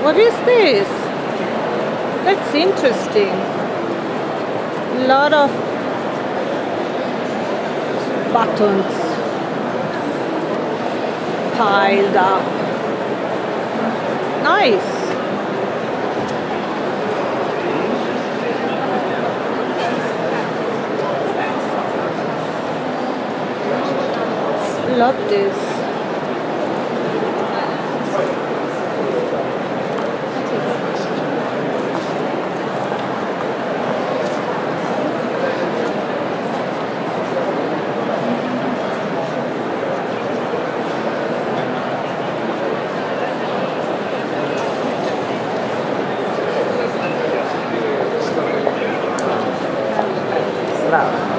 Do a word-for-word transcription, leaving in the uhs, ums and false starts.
What is this? That's interesting. A lot of buttons piled up. Nice. Love this. Wow.